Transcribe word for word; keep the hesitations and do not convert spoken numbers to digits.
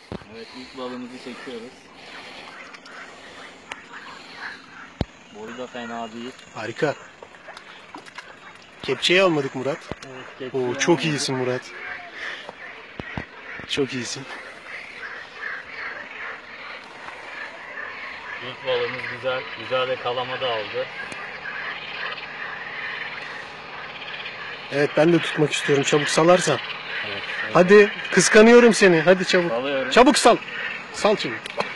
Evet, ilk balığımızı çekiyoruz. Boyu da fena değil. Harika. Kepçeyi almadık Murat. Evet, Oo, çok iyisin Murat. Çok iyisin. İlk balığımız güzel. Güzel ve kalama da aldı. Evet, ben de tutmak istiyorum. Çabuk salarsan. Evet, evet. Hadi, kıskanıyorum seni. Hadi çabuk. Salıyorum. Çabuk sal. Sal şimdi.